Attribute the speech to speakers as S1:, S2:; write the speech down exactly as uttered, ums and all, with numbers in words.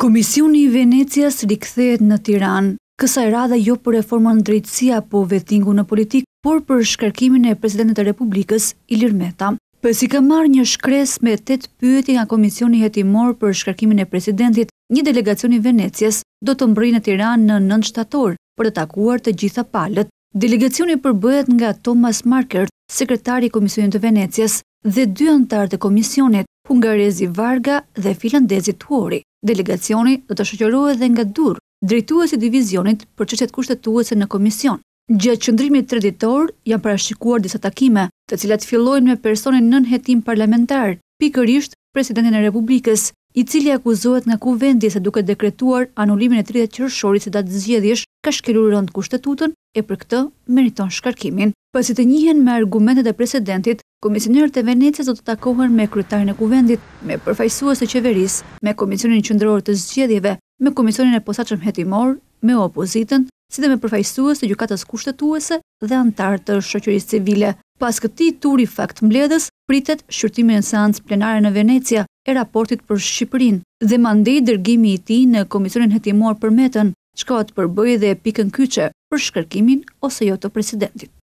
S1: Komisioni i Venecias rikthehet në Tiranë, kësaj radhe jo për reformën në drejtësi apo vettingu në politikë, por për shkarkimin e Presidentit të Republikës, Ilir Meta. Pasi ka marrë një shkresë me tetë pyetje nga Komisioni Hetimor për shkarkimin e Presidentit, një delegacion i Venecias do të mbrojë në Tiranë në nëntë shtator për të takuar të gjitha palët. Delegacioni përbëhet nga Thomas Markert, sekretari i Komisionit të Venecias, dhe dy anëtarë të komisionit, hungarezi Varga dhe finlandezi Tuori. Delegacioni do të shoqërohet edhe nga Dur, drejtuesi i divizionit për çështjet kushtetuese në komision. Gjatë qëndrimit tre ditor janë parashikuar disa takime, të cilat fillojnë me personin nën hetim parlamentar, pikërisht Presidentin e Republikës, i cili akuzohet nga Kuvendi se duke dekretuar anulimin e tridhjetë qershorit si datë zgjedhjesh, ka shkelur rënd kushtetutën e për këtë meriton shkarkimin. Pasi të njihen me argumentet e presidentit, komisionerët e Venecias do të takohen me kryetarin e Kuvendit, me përfaqësues të qeverisë, me Komisionin Qendror të Zgjedhjeve, me Komisionin e Posaçëm Hetimor, me opozitën, si dhe me përfaqësues të gjykatës kushtetuese dhe antar të shoqërisë civile. Pas këtij turi faktmbledhës, pritet shqyrtimi në seancë plenare në Venecia e raportit për Shqipërinë dhe mandej dërgimi i tij në Komisionin Hetimor për Metën, shkohet përbëjë dhe pikën kyçe për shkarkimin ose jo të presidentit.